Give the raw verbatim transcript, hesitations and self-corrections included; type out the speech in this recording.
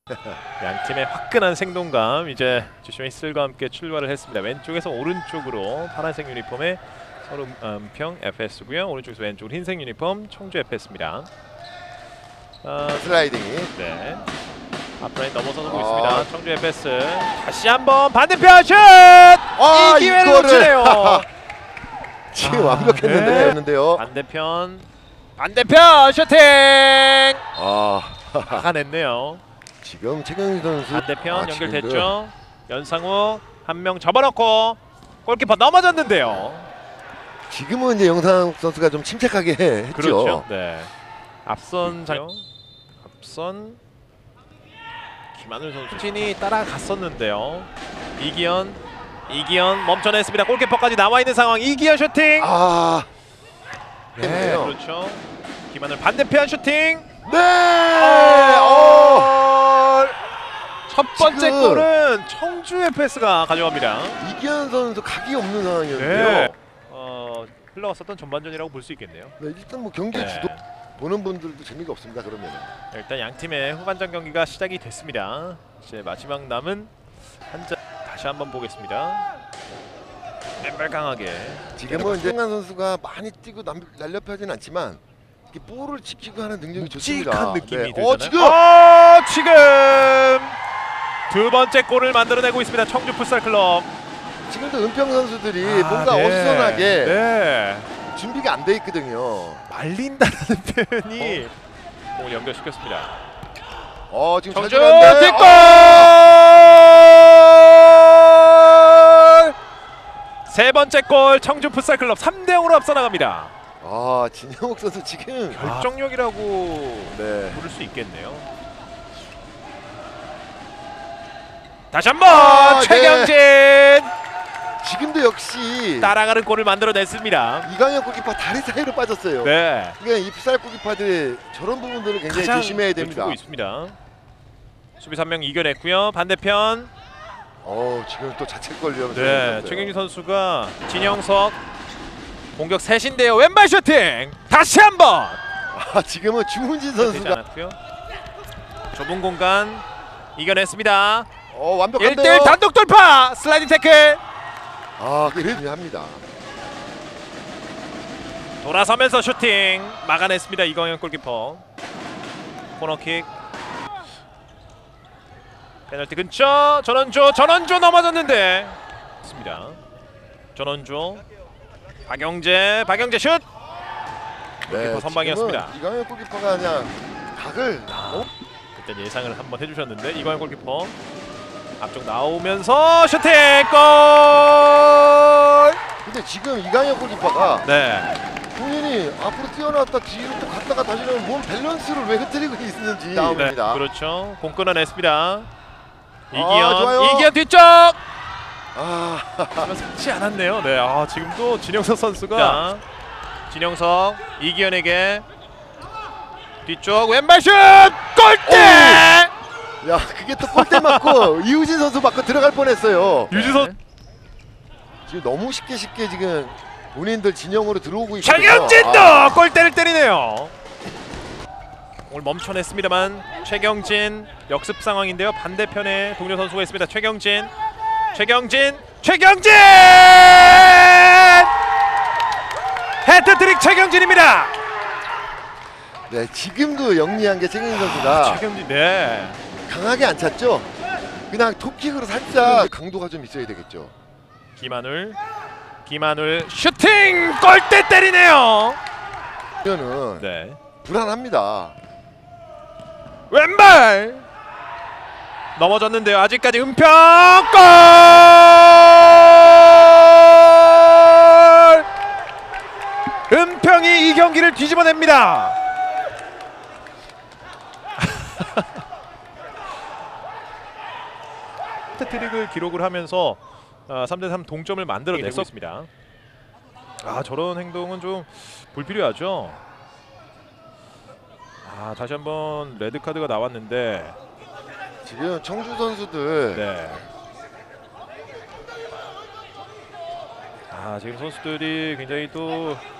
양 팀의 화끈한 생동감. 이제 주시메 히슬과 함께 출발을 했습니다. 왼쪽에서 오른쪽으로 파란색 유니폼의 서울 은평 에프에스고요. 오른쪽에서 왼쪽으로 흰색 유니폼 청주 에프에스입니다. 아, 슬라이딩이. 네. 앞라인 넘어서고 아. 있습니다. 청주 에프에스 다시 한번 반대편 슛! 아, 이 기회를 이거를. 놓치네요. 지금 아, 완벽했는데요. 네. 반대편 반대편 슈팅! 아, 막아냈네요. 지금 최경희 선수 반대편 아, 연결됐죠. 지금도. 연상우 한 명 접어놓고 골키퍼 넘어졌는데요. 지금은 이제 영상 선수가 좀 침착하게 했죠. 그렇죠. 네. 앞선 장 앞선 김하늘 선수 진이 따라갔었는데요. 이기현 이기현 멈춰냈습니다. 골키퍼까지 나와 있는 상황. 이기현 슈팅. 아, 네, 됐네요. 그렇죠. 김하늘 반대편 슈팅. 네. 어. 첫 번째 지금 골은 청주 에프에스가 가져갑니다. 이기현 선수 각이 없는 상황이었는데요. 네. 어, 흘러갔었던 전반전이라고 볼 수 있겠네요. 네, 일단 뭐 경기 네. 주도 보는 분들도 재미가 없습니다. 그러면 일단 양 팀의 후반전 경기가 시작이 됐습니다. 이제 마지막 남은 한 점 다시 한번 보겠습니다. 맨발 강하게 지금은 이제 최경환 선수가 많이 뛰고 남, 날렵하진 않지만 이렇게 볼을 지키고 하는 능력이 좋습니다. 묵직한 느낌이 네. 어, 들잖아요. 지금 어, 지금 두 번째 골을 만들어내고 있습니다. 청주 풋살클럽. 지금도 은평 선수들이 아, 뭔가 네. 어수선하게 네. 준비가 안 돼 있거든요. 말린다는 표현이 공을 연결시켰습니다. 어, 지금 청주 잘 뒷골! 어! 세 번째 골 청주 풋살클럽 삼 대 영으로 앞서 나갑니다. 아, 진영욱 선수 지금 결정력이라고 네. 부를 수 있겠네요. 다시 한번 아, 최경진 지금도 역시 따라가는 골을 만들어냈습니다. 이강현 골키퍼 다리 사이로 빠졌어요. 네, 그러니까 이 풋살 골키퍼들이 저런 부분들을 굉장히 가장 조심해야 됩니다. 놓치고 있습니다. 수비수 한 명 이겨냈고요. 반대편 어, 지금 또 자책골 위험해서. 네, 최경진 선수가 진영석 공격 셋인데요. 왼발 슈팅 다시 한번 아, 지금은 주훈진 되지 선수가 않았고요. 좁은 공간 이겨냈습니다. 어, 일 완벽한데요. 대 일 단독 돌파 슬라이딩 태클 아, 그래 합니다. 돌아서면서 슈팅 막아냈습니다. 이광현 골키퍼. 코너킥 페널티 근처 전원조 전원조 넘어졌는데 있습니다. 전원조 박영재 박영재 슛 골키퍼 선방이었습니다. 지금은 이강현 골키퍼가 그냥 각을 아, 그때 예상을 한번 해주셨는데 이광현 골키퍼 앞쪽 나오면서 슈팅 골. 근데 지금 이강현 골키퍼가 네. 본인이 앞으로 뛰어나왔다 뒤로 또 갔다가 다시는 몸 밸런스를 왜 흐트리고 있는지 네, 나옵니다. 그렇죠. 공 끊어냈습니다. 아, 이기현, 좋아요. 이기현 뒤쪽. 아, 하지만 속지 않았네요. 네, 아 지금도 진영석 선수가 자, 진영석 이기현에게 뒤쪽 왼발 슛 골대. 야, 그게 또 골대 맞고 이우진 선수 맞고 들어갈 뻔했어요. 유지선 지금 너무 쉽게 쉽게 지금 본인들 진영으로 들어오고 있거든요. 최경진도 아, 골대를 때리네요. 오늘 멈춰냈습니다만 최경진 역습 상황인데요. 반대편에 동료 선수가 있습니다. 최경진, 최경진, 최경진! 해트트릭 최경진입니다. 네, 지금도 영리한 게 최경진 선수가 아, 최경진, 네. 강하게 안 찼죠. 그냥 톱킥으로 살짝 강도가 좀 있어야 되겠죠. 김하늘, 김하늘 슈팅 골대 때리네요. 이거는 네. 불안합니다. 왼발 넘어졌는데요. 아직까지 은평 골! 은평이 이 경기를 뒤집어냅니다. 해트트릭을 기록을 하면서 삼 대 삼 동점을 만들어내고 있습니다. 아, 저런 행동은 좀 불필요하죠. 아, 다시 한번 레드카드가 나왔는데 지금 청주 선수들 네. 아, 지금 선수들이 굉장히 또